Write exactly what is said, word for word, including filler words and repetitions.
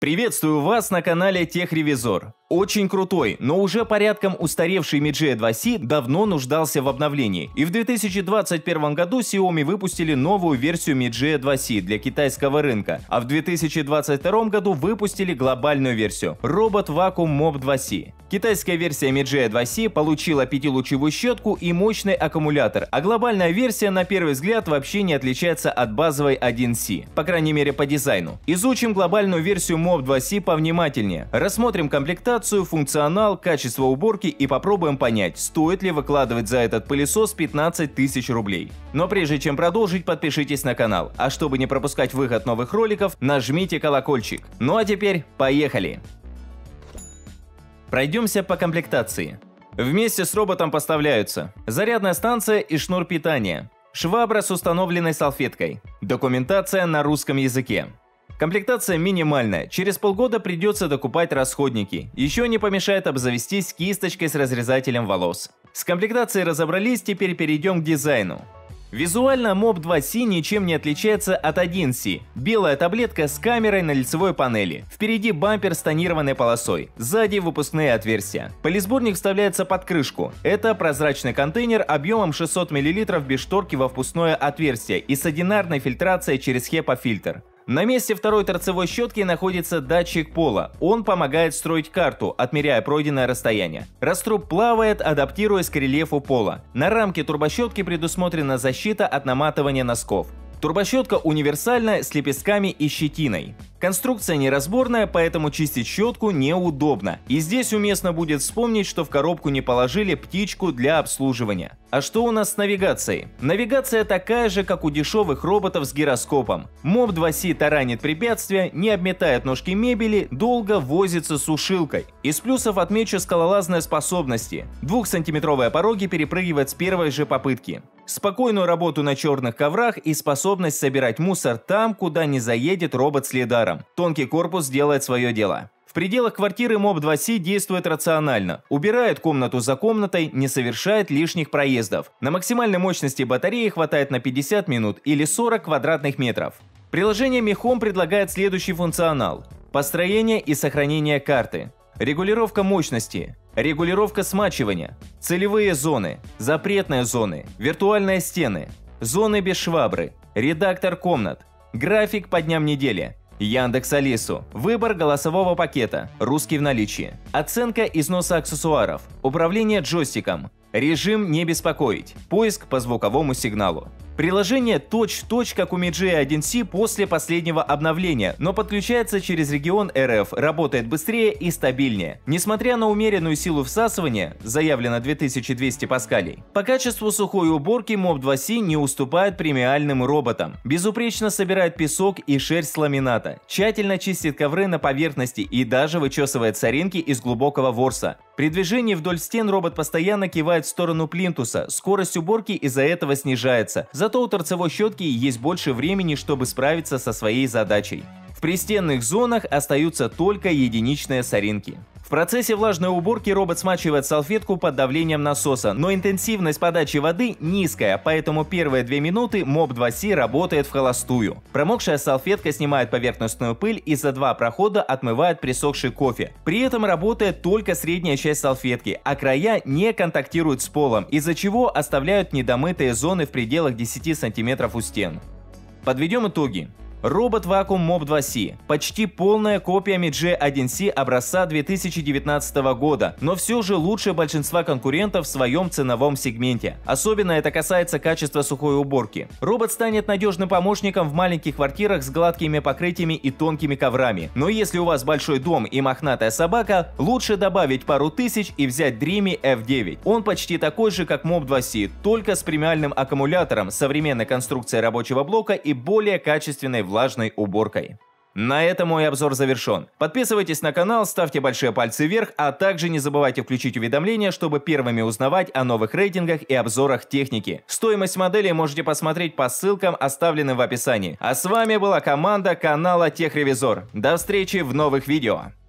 Приветствую вас на канале Техревизор. Очень крутой, но уже порядком устаревший Midea два си давно нуждался в обновлении. И в две тысячи двадцать первом году Xiaomi выпустили новую версию Midea два си для китайского рынка, а в две тысячи двадцать втором году выпустили глобальную версию Robot Vacuum Mob два си. Китайская версия Midea два си получила пятилучевую щетку и мощный аккумулятор, а глобальная версия на первый взгляд вообще не отличается от базовой один си, по крайней мере по дизайну. Изучим глобальную версию Mob два си повнимательнее, рассмотрим комплектацию, функционал, качество уборки и попробуем понять, стоит ли выкладывать за этот пылесос пятнадцать тысяч рублей. Но прежде чем продолжить, подпишитесь на канал, а чтобы не пропускать выход новых роликов, нажмите колокольчик. Ну а теперь поехали! Пройдемся по комплектации. Вместе с роботом поставляются зарядная станция и шнур питания, швабра с установленной салфеткой, документация на русском языке. Комплектация минимальная, через полгода придется докупать расходники, еще не помешает обзавестись кисточкой с разрезателем волос. С комплектацией разобрались, теперь перейдем к дизайну. Визуально Mob два си ничем не отличается от один си. Белая таблетка с камерой на лицевой панели. Впереди бампер с тонированной полосой. Сзади выпускные отверстия. Пылесборник вставляется под крышку. Это прозрачный контейнер объемом шестьсот миллилитров без шторки во впускное отверстие и с одинарной фильтрацией через HEPA-фильтр. На месте второй торцевой щетки находится датчик пола. Он помогает строить карту, отмеряя пройденное расстояние. Раструб плавает, адаптируясь к рельефу пола. На рамке турбощетки предусмотрена защита от наматывания носков. Турбощетка универсальная, с лепестками и щетиной. Конструкция неразборная, поэтому чистить щетку неудобно. И здесь уместно будет вспомнить, что в коробку не положили птичку для обслуживания. А что у нас с навигацией? Навигация такая же, как у дешевых роботов с гироскопом. Mob два си таранит препятствия, не обметает ножки мебели, долго возится с сушилкой. Из плюсов отмечу скалолазные способности. Двухсантиметровые пороги перепрыгивать с первой же попытки. Спокойную работу на черных коврах и способность собирать мусор там, куда не заедет робот с лидаром. Тонкий корпус делает свое дело. В пределах квартиры Mob два си действует рационально. Убирает комнату за комнатой, не совершает лишних проездов. На максимальной мощности батареи хватает на пятьдесят минут или сорок квадратных метров. Приложение Mi Home предлагает следующий функционал. Построение и сохранение карты. Регулировка мощности. Регулировка смачивания. Целевые зоны. Запретные зоны. Виртуальные стены. Зоны без швабры. Редактор комнат. График по дням недели. Яндекс.Алису. Выбор голосового пакета. Русский в наличии. Оценка износа аксессуаров. Управление джойстиком. Режим не беспокоить. Поиск по звуковому сигналу. Приложение точь-в-точь, как у Midea один си после последнего обновления, но подключается через регион эр эф, работает быстрее и стабильнее. Несмотря на умеренную силу всасывания, заявлено две тысячи двести паскалей, по качеству сухой уборки Mob два си не уступает премиальным роботам. Безупречно собирает песок и шерсть с ламината, тщательно чистит ковры на поверхности и даже вычесывает соринки из глубокого ворса. При движении вдоль стен робот постоянно кивает в сторону плинтуса, скорость уборки из-за этого снижается. Зато у торцевой щетки есть больше времени, чтобы справиться со своей задачей. В пристенных зонах остаются только единичные соринки. В процессе влажной уборки робот смачивает салфетку под давлением насоса, но интенсивность подачи воды низкая, поэтому первые две минуты Mob два си работает в холостую. Промокшая салфетка снимает поверхностную пыль и за два прохода отмывает присохший кофе. При этом работает только средняя часть салфетки, а края не контактируют с полом, из-за чего оставляют недомытые зоны в пределах десяти сантиметров у стен. Подведем итоги. Robot Vacuum Mob два си – почти полная копия Midea один си образца две тысячи девятнадцатого года, но все же лучше большинства конкурентов в своем ценовом сегменте. Особенно это касается качества сухой уборки. Робот станет надежным помощником в маленьких квартирах с гладкими покрытиями и тонкими коврами. Но если у вас большой дом и мохнатая собака, лучше добавить пару тысяч и взять Dreamy эф девять. Он почти такой же, как Mob два си, только с премиальным аккумулятором, современной конструкцией рабочего блока и более качественной влажной уборкой. На этом мой обзор завершен. Подписывайтесь на канал, ставьте большие пальцы вверх, а также не забывайте включить уведомления, чтобы первыми узнавать о новых рейтингах и обзорах техники. Стоимость модели можете посмотреть по ссылкам, оставленным в описании. А с вами была команда канала Техревизор. До встречи в новых видео.